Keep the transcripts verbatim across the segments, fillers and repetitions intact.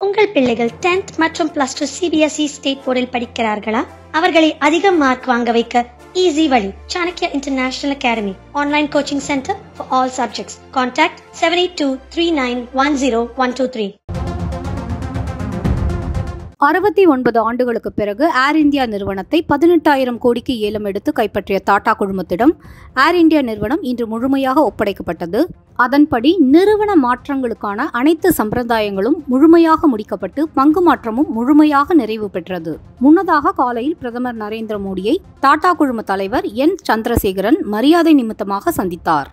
உங்கள் பிள்ளைகள் டென்த் மற்றும் பிளஸ் டூ சிபிஎஸ்இ ஸ்டேட் போர்டில் படிக்கிறார்களா? அவர்களை அதிக மார்க் வாங்க வைக்க ஈஸி வழி. Chanakyaa International Academy Online Coaching Center for all subjects. Contact seven eight two three nine one zero one two three. அறுபத்தி ஒன்பது ஆண்டுகளுக்கு பிறகு ஏர் இந்தியா நிறுவனத்தை பதினெட்டாயிரம் கோடிக்கு ஏலம் எடுத்து கைப்பற்றிய டாடா குழுமத்திடம் ஏர் இந்தியா நிறுவனம் இன்று முழுமையாக ஒப்படைக்கப்பட்டது. அதன்படி நிறுவன மாற்றங்களுக்கான அனைத்து சம்பிரதாயங்களும் முழுமையாக முடிக்கப்பட்டு பங்கு மாற்றமும் முழுமையாக நிறைவு பெற்றது. முன்னதாக காலையில் பிரதமர் நரேந்திர மோடியை டாடா குழும தலைவர் என் சந்திரசேகரன் மரியாதை நிமித்தமாக சந்தித்தார்.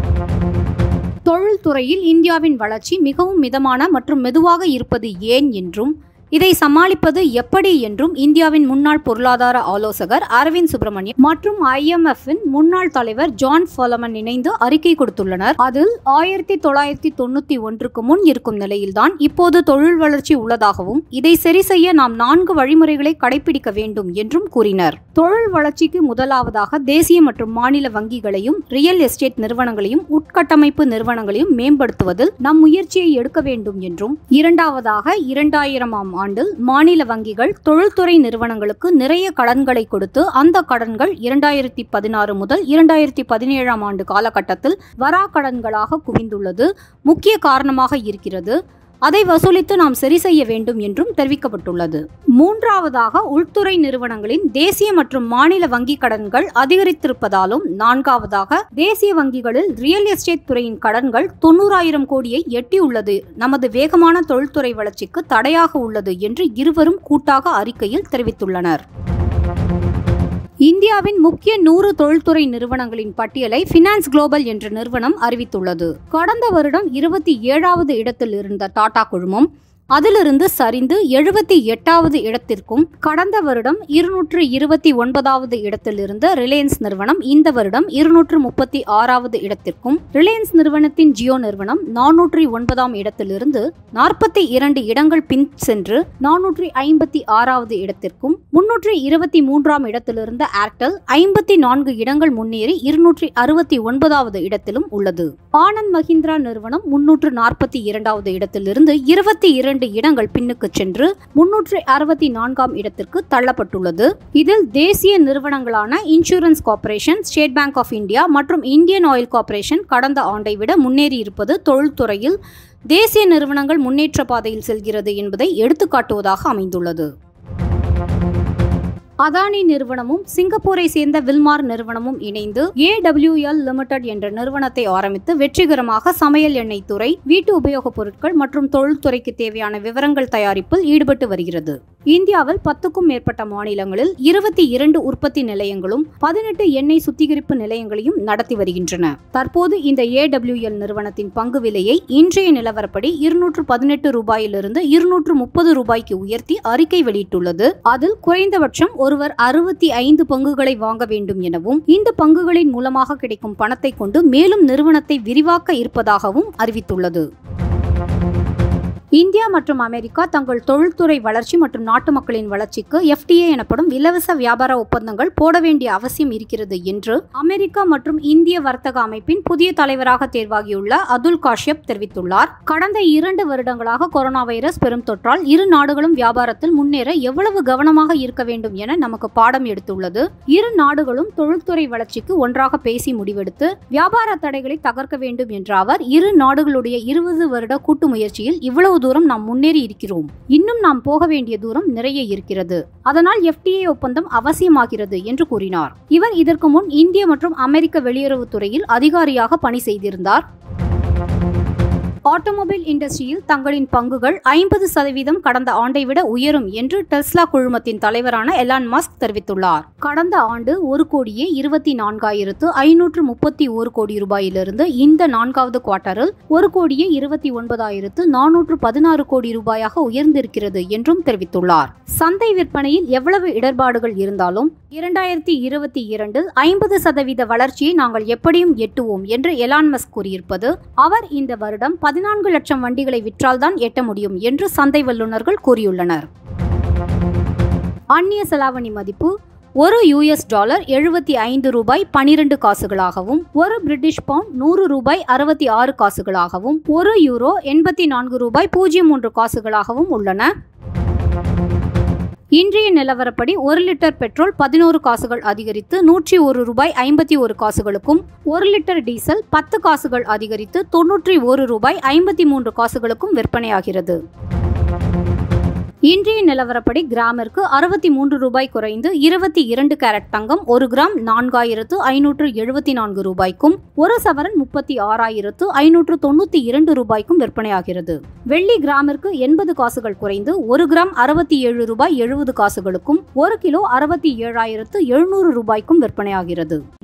தொழில்துறையில் இந்தியாவின் வளர்ச்சி மிகவும் மிதமான மற்றும் மெதுவாக இருப்பது ஏன் என்றும் இதை சமாளிப்பது எப்படி என்றும் இந்தியாவின் முன்னாள் பொருளாதார ஆலோசகர் அரவிந்த் சுப்ரமணியம் மற்றும் ஐ எம் எஃப்-இன் முன்னாள் தலைவர் ஜான் ஃபாலமன் இணைந்து அறிக்கை கொடுத்துள்ளனர். அதில் ஆயிரத்தி தொள்ளாயிரத்தி தொண்ணூத்தி ஒன்றுக்கு முன் இருக்கும் நிலையில்தான் இப்போது தொழில் வளர்ச்சி உள்ளதாகவும் இதை சரி செய்ய நாம் நான்கு வழிமுறைகளை கடைபிடிக்க வேண்டும் என்றும் கூறினர். தொழில் வளர்ச்சிக்கு முதலாவதாக தேசிய மற்றும் மாநில வங்கிகளையும் ரியல் எஸ்டேட் நிறுவனங்களையும் உட்கட்டமைப்பு நிறுவனங்களையும் மேம்படுத்துவதில் நம் முயற்சியை எடுக்க வேண்டும் என்றும், இரண்டாவதாக இரண்டாயிரமாம் ஆண்டில் மாநில வங்கிகள் தொழில்துறை நிறுவனங்களுக்கு நிறைய கடன்களை கொடுத்து அந்த கடன்கள் இரண்டாயிரத்தி பதினாறு முதல் இரண்டாயிரத்தி பதினேழாம் ஆண்டு காலகட்டத்தில் வரா கடன்களாக குவிந்துள்ளது முக்கிய காரணமாக இருக்கிறது. அதை வசூலித்து நாம் சரி செய்ய வேண்டும் என்றும் தெரிவிக்கப்பட்டுள்ளது. மூன்றாவதாக உள்துறை நிறுவனங்களின் தேசிய மற்றும் மாநில வங்கி கடன்கள் அதிகரித்திருப்பதாலும், நான்காவதாக தேசிய வங்கிகளில் ரியல் எஸ்டேட் துறையின் கடன்கள் தொண்ணூறாயிரம் கோடியை எட்டியுள்ளது நமது வேகமான தொழில்துறை வளர்ச்சிக்கு தடையாக உள்ளது என்று இருவரும் கூட்டாக அறிக்கையில் தெரிவித்துள்ளனர். இந்தியாவின் முக்கிய நூறு தொழில்துறை நிறுவனங்களின் பட்டியலை ஃபினான்ஸ் குளோபல் என்ற நிறுவனம் அறிவித்துள்ளது. கடந்த வருடம் இருபத்தி ஏழாவது இடத்தில் இருந்த டாடா குழுமம் அதிலிருந்து சரிந்து எழுபத்தி எட்டாவது இடத்திற்கும், கடந்த வருடம் இருநூற்று இருபத்தி ஒன்பதாவது இடத்தில் இருந்த ரிலையன்ஸ் நிறுவனம் இந்த வருடம் இருநூற்று முப்பத்தி ஆறாவது இடத்திற்கும், ரிலையன்ஸ் நிறுவனத்தின் ஜியோ நிறுவனம் நானூற்றி ஒன்பதாம் இடத்திலிருந்து நாற்பத்தி இரண்டு இடங்கள் பின் சென்று நானூற்றி ஐம்பத்தி ஆறாவது இடத்திற்கும், முன்னூற்றி இருபத்தி மூன்றாம் இடத்திலிருந்த ஏர்டெல் ஐம்பத்தி நான்கு இடங்கள் முன்னேறி இருநூற்றி அறுபத்தி ஒன்பதாவது இடத்திலும் உள்ளது. ஆனந்த் மஹிந்திரா நிறுவனம் முன்னூற்று நாற்பத்தி இரண்டாவது இடத்திலிருந்து இருபத்தி இரண்டு இடங்கள் பின்னுக்கு சென்று முன்னூற்று அறுபத்தி நான்காம் இடத்திற்கு தள்ளப்பட்டுள்ளது. இதில் தேசிய நிறுவனங்களான insurance corporation, state bank of India மற்றும் இந்தியன் ஆயில் கார்ப்பரேஷன் கடந்த ஆண்டை விட முன்னேறி இருப்பது தொழில்துறையில் தேசிய நிறுவனங்கள் முன்னேற்ற பாதையில் செல்கிறது என்பதை எடுத்துக்காட்டுவதாக அமைந்துள்ளது. அதானி நிறுவனமும் சிங்கப்பூரை சேர்ந்த வில்மார் நிறுவனமும் இணைந்து ஏ டபிள்யூ எல் லிமிடெட் என்ற நிறுவனத்தை ஆரம்பித்து வெற்றிகரமாக சமையல் எண்ணெய் துறை, வீட்டு உபயோகப் பொருட்கள் மற்றும் தொழில்துறைக்கு தேவையான விவரங்கள் தயாரிப்பில் ஈடுபட்டு வருகிறது. இந்தியாவில் பத்துக்கும் மேற்பட்ட மாநிலங்களில் இருபத்தி இரண்டு உற்பத்தி நிலையங்களும் பதினெட்டு எண்ணெய் சுத்திகரிப்பு நிலையங்களையும் நடத்தி வருகின்றன. தற்போது இந்த ஏ டபிள்யூ எல் நிறுவனத்தின் பங்கு விலையை இன்றைய நிலவரப்படி இருநூற்று பதினெட்டு ரூபாயிலிருந்து இருநூற்று முப்பது ரூபாய்க்கு உயர்த்தி அறிக்கை வெளியிட்டுள்ளது. அதில் குறைந்தபட்சம் ஒருவர் அறுபத்தி ஐந்து பங்குகளை வாங்க வேண்டும் எனவும், இந்த பங்குகளின் மூலமாக கிடைக்கும் பணத்தை கொண்டு மேலும் நிறுவனத்தை விரிவாக்க இருப்பதாகவும் அறிவித்துள்ளது. இந்தியா மற்றும் அமெரிக்கா தங்கள் தொழில்துறை வளர்ச்சி மற்றும் நாட்டு மக்களின் வளர்ச்சிக்கு எஃப் டி ஏ எனப்படும் இலவச வியாபார ஒப்பந்தங்கள் போட வேண்டிய அவசியம் இருக்கிறது என்று அமெரிக்கா மற்றும் இந்திய வர்த்தக அமைப்பின் புதிய தலைவராக தேர்வாகியுள்ள அதுல் காஷ்யப் தெரிவித்துள்ளார். கடந்த இரண்டு வருடங்களாக கொரோனா வைரஸ் பெரும் தொற்றால் இரு நாடுகளும் வியாபாரத்தில் முன்னேற எவ்வளவு கவனமாக இருக்க வேண்டும் என நமக்கு பாடம் எடுத்துள்ளது. இரு நாடுகளும் தொழில்துறை வளர்ச்சிக்கு ஒன்றாக பேசி முடிவெடுத்து வியாபார தடைகளை தகர்க்க வேண்டும் என்ற அவர், இரு நாடுகளுடைய இருபது வருட கூட்டு முயற்சியில் இவ்வளவு தூரம் நாம் முன்னேறி இருக்கிறோம். இன்னும் நாம் போக வேண்டிய தூரம் நிறைய இருக்கிறது. அதனால் எஃப் டி ஏ ஒப்பந்தம் அவசியமாகிறது என்று கூறினார். இவர் இதற்கு முன் இந்திய மற்றும் அமெரிக்க வெளியுறவுத்துறையில் அதிகாரியாக பணி செய்திருந்தார். ஆட்டோமொபைல் இண்டஸ்ட்ரியில் தங்களின் பங்குகள் ஐம்பது சதவீதம் கடந்த ஆண்டை விட உயரும் என்று டெஸ்லா குழுமத்தின் தலைவரான எலான் மஸ்க் தெரிவித்துள்ளார். கடந்த ஆண்டு ஒரு கோடியே இருபத்தி நான்காயிரத்து ஐநூற்று முப்பத்தி ஒரு கோடி ரூபாயிலிருந்து இந்த நான்காவது குவார்ட்டரில் ஒரு கோடியே இருபத்தி ஒன்பதாயிரத்து நானூற்று பதினாறு கோடி ரூபாயாக உயர்ந்திருக்கிறது என்றும் தெரிவித்துள்ளார். சந்தை விற்பனையில் எவ்வளவு இடர்பாடுகள் இருந்தாலும் இரண்டாயிரத்தி இருபத்தி இரண்டில் ஐம்பது சதவீத வளர்ச்சியை நாங்கள் எப்படியும் எட்டுவோம் என்று எலான் மஸ்க் கூறியிருப்பது, அவர் இந்த வருடம் பதினான்கு லட்சம் வண்டிகளை விற்றால்தான் எட்ட முடியும் என்று சந்தை வல்லுநர்கள் கூறியுள்ளனர். அந்நிய செலாவணி மதிப்பு ஒரு யூஎஸ் டாலர் எழுபத்தி ஐந்து ரூபாய் பனிரெண்டு காசுகளாகவும், ஒரு பிரிட்டிஷ் பவுண்ட் நூறு ரூபாய் அறுபத்தி ஆறு காசுகளாகவும், ஒரு யூரோ எண்பத்தி நான்கு ரூபாய் பூஜ்ஜியம் மூன்று காசுகளாகவும் உள்ளன. இன்றைய நிலவரப்படி ஒரு லிட்டர் பெட்ரோல் பதினோரு காசுகள் அதிகரித்து நூற்றி ஒரு ரூபாய் ஐம்பத்தி ஒரு காசுகளுக்கும், ஒரு லிட்டர் டீசல் பத்து காசுகள் அதிகரித்து தொன்னூற்றி ஒரு ரூபாய் ஐம்பத்தி மூன்று காசுகளுக்கும் விற்பனையாகிறது. இன்றைய நிலவரப்படி கிராமிற்கு அறுபத்தி மூன்று ரூபாய் குறைந்து இருபத்தி இரண்டு கேரட் தங்கம் ஒரு கிராம் நான்காயிரத்து ஐநூற்று எழுபத்தி நான்கு ரூபாய்க்கும், ஒரு சவரன் முப்பத்தி ஆறாயிரத்து ஐநூற்று தொண்ணூத்தி இரண்டு ரூபாய்க்கும் விற்பனையாகிறது. வெள்ளி கிராமிற்கு எண்பது காசுகள் குறைந்து ஒரு கிராம் அறுபத்தி ஏழு ரூபாய் எழுபது காசுகளுக்கும், ஒரு கிலோ அறுபத்தி ஏழாயிரத்து எழுநூறு ரூபாய்க்கும் விற்பனையாகிறது.